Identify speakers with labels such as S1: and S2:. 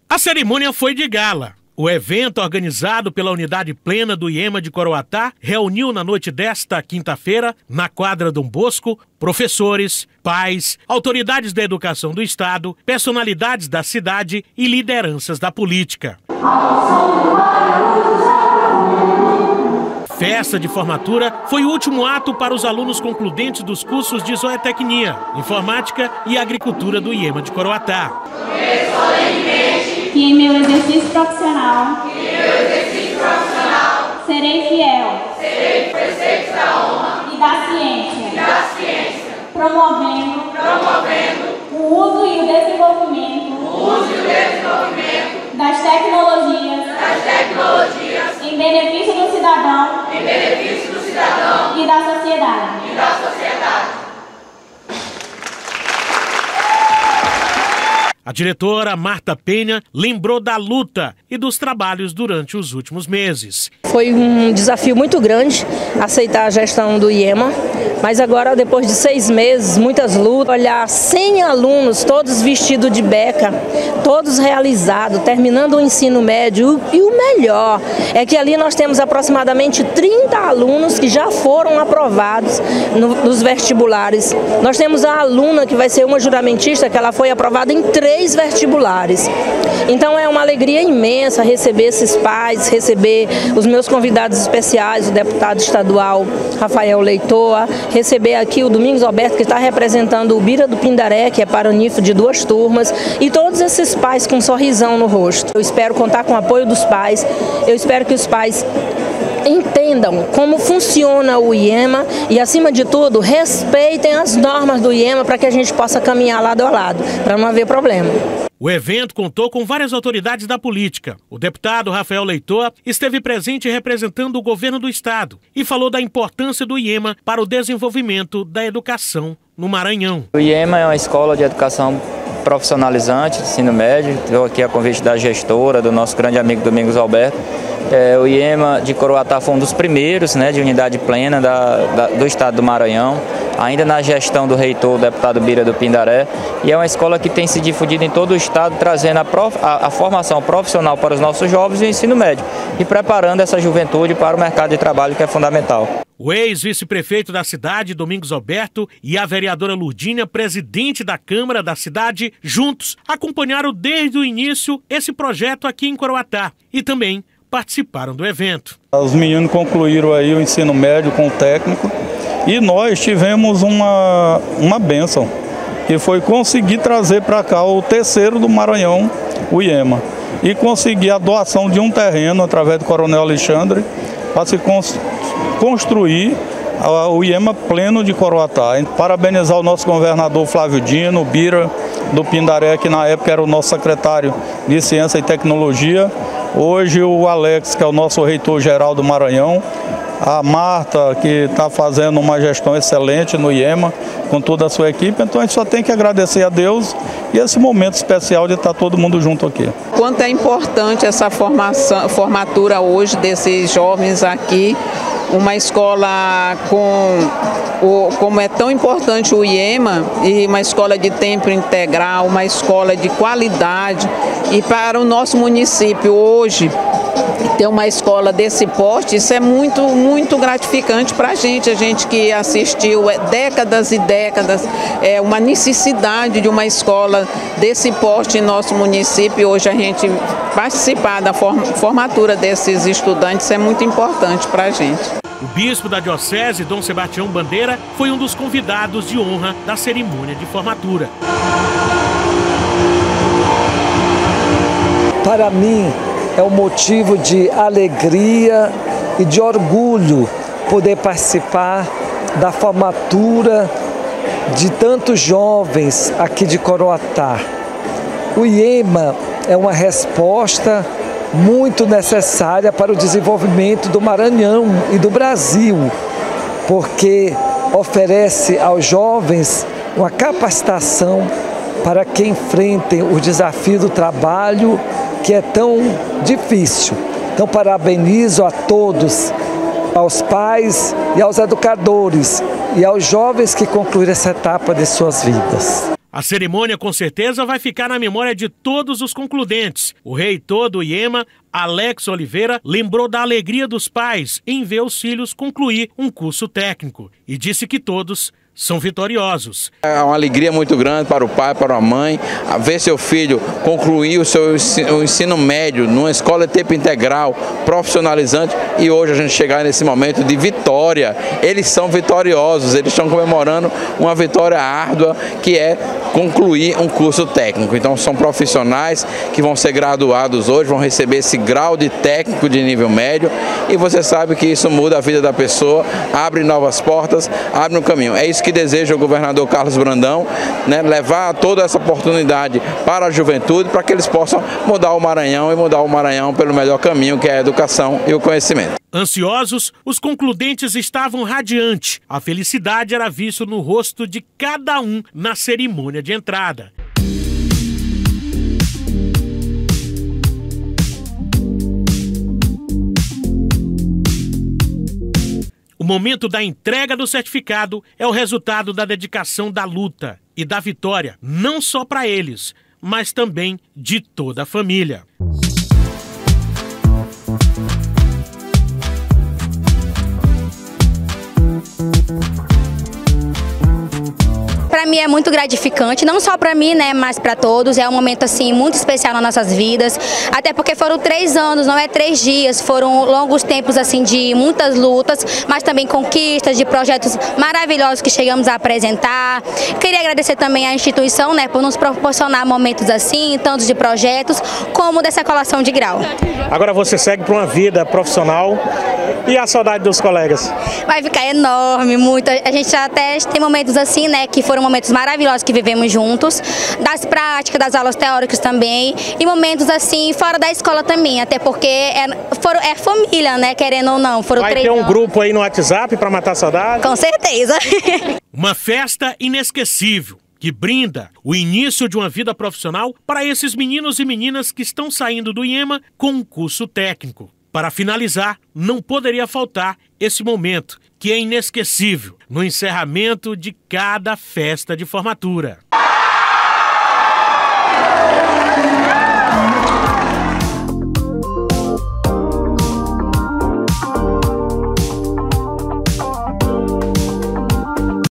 S1: A cerimônia foi de gala. O evento, organizado pela Unidade Plena do IEMA de Coroatá, reuniu na noite desta quinta-feira, na quadra Dom Bosco, professores, pais, autoridades da educação do Estado, personalidades da cidade e lideranças da política. Festa de formatura foi o último ato para os alunos concludentes dos cursos de zootecnia, informática e agricultura do IEMA de Coroatá.
S2: Que em meu exercício profissional serei fiel da honra e da ciência, promovendo o uso e o desenvolvimento das tecnologias em benefício do cidadão e da sociedade.
S1: A diretora Marta Penha lembrou da luta e dos trabalhos durante os últimos meses.
S3: Foi um desafio muito grande aceitar a gestão do IEMA, mas agora, depois de 6 meses, muitas lutas, olhar 100 alunos, todos vestidos de beca, todos realizados, terminando o ensino médio, e o melhor é que ali nós temos aproximadamente 30 alunos que já foram aprovados nos vestibulares. Nós temos a aluna que vai ser uma juramentista, que ela foi aprovada em 3 vestibulares. Então é uma alegria imensa receber esses pais, receber os meus convidados especiais, o deputado estadual Rafael Leitoa, receber aqui o Domingos Alberto, que está representando o Bira do Pindaré, que é paraninfo de 2 turmas, e todos esses pais com um sorrisão no rosto. Eu espero contar com o apoio dos pais, eu espero que os pais entendam como funciona o IEMA e, acima de tudo, respeitem as normas do IEMA para que a gente possa caminhar lado a lado, para não haver problema.
S1: O evento contou com várias autoridades da política. O deputado Rafael Leitoa esteve presente representando o governo do estado e falou da importância do IEMA para o desenvolvimento da educação no Maranhão.
S4: O IEMA é uma escola de educação profissionalizante, de ensino médio. Estou aqui a convite da gestora, do nosso grande amigo Domingos Alberto. O IEMA de Coroatá foi um dos primeiros, de unidade plena do estado do Maranhão, ainda na gestão do reitor, o deputado Bira do Pindaré, e é uma escola que tem se difundido em todo o estado, trazendo a formação profissional para os nossos jovens e o ensino médio, e preparando essa juventude para o mercado de trabalho, que é fundamental.
S1: O ex-vice-prefeito da cidade, Domingos Alberto, e a vereadora Lurdínia, presidente da Câmara da cidade, juntos acompanharam desde o início esse projeto aqui em Coroatá e também participaram do evento.
S5: Os meninos concluíram aí o ensino médio com o técnico e nós tivemos uma bênção, que foi conseguir trazer para cá o terceiro do Maranhão, o IEMA, e conseguir a doação de um terreno através do Coronel Alexandre para se construir o IEMA pleno de Coroatá. Parabenizar o nosso governador Flávio Dino, o Bira do Pindaré, que na época era o nosso secretário de Ciência e Tecnologia. Hoje o Alex, que é o nosso reitor-geral do Maranhão, a Marta, que está fazendo uma gestão excelente no IEMA, com toda a sua equipe. Então a gente só tem que agradecer a Deus e esse momento especial de estar todo mundo junto aqui.
S6: Quanto é importante essa formatura hoje desses jovens aqui, uma escola como é tão importante o IEMA, e uma escola de tempo integral, uma escola de qualidade, e para o nosso município hoje ter uma escola desse porte, isso é muito, muito gratificante para a gente que assistiu décadas e décadas, uma necessidade de uma escola desse porte em nosso município. Hoje a gente participar da formatura desses estudantes é muito importante para a gente.
S1: O bispo da diocese, Dom Sebastião Bandeira, foi um dos convidados de honra da cerimônia de formatura.
S7: Para mim, é um motivo de alegria e de orgulho poder participar da formatura de tantos jovens aqui de Coroatá. O IEMA é uma resposta muito necessária para o desenvolvimento do Maranhão e do Brasil, porque oferece aos jovens uma capacitação para que enfrentem o desafio do trabalho, que é tão difícil. Então, parabenizo a todos, aos pais e aos educadores e aos jovens que concluíram essa etapa de suas vidas.
S1: A cerimônia com certeza vai ficar na memória de todos os concludentes. O reitor do IEMA, Alex Oliveira, lembrou da alegria dos pais em ver os filhos concluir um curso técnico e disse que todos são vitoriosos.
S8: É uma alegria muito grande para o pai, para a mãe, ver seu filho concluir o ensino médio numa escola de tempo integral, profissionalizante, e hoje a gente chegar nesse momento de vitória. Eles são vitoriosos, eles estão comemorando uma vitória árdua, que é concluir um curso técnico. Então são profissionais que vão ser graduados hoje, vão receber esse grau de técnico de nível médio, e você sabe que isso muda a vida da pessoa, abre novas portas, abre um caminho. É isso que deseja o governador Carlos Brandão, né, levar toda essa oportunidade para a juventude, para que eles possam mudar o Maranhão e mudar o Maranhão pelo melhor caminho, que é a educação e o conhecimento.
S1: Ansiosos, os concludentes estavam radiantes. A felicidade era vista no rosto de cada um na cerimônia de entrada. O momento da entrega do certificado é o resultado da dedicação da luta e da vitória, não só para eles, mas também de toda a família.
S9: Para mim é muito gratificante, não só para mim, né, mas para todos. É um momento assim muito especial nas nossas vidas, até porque foram 3 anos, não é 3 dias, foram longos tempos assim de muitas lutas, mas também conquistas, de projetos maravilhosos que chegamos a apresentar. Queria agradecer também à instituição, né, por nos proporcionar momentos assim, tantos de projetos como dessa colação de grau.
S10: Agora você segue para uma vida profissional, e a saudade dos colegas?
S9: Vai ficar enorme, muito. A gente até tem momentos assim, né, que foram momentos maravilhosos que vivemos juntos, das práticas, das aulas teóricas também, e momentos assim fora da escola também, até porque é família, né, querendo ou não. Foram 3 anos.
S10: Vai ter um grupo aí no WhatsApp para matar a saudade?
S9: Com certeza.
S1: Uma festa inesquecível, que brinda o início de uma vida profissional para esses meninos e meninas que estão saindo do IEMA com um curso técnico. Para finalizar, não poderia faltar esse momento, que é inesquecível, no encerramento de cada festa de formatura.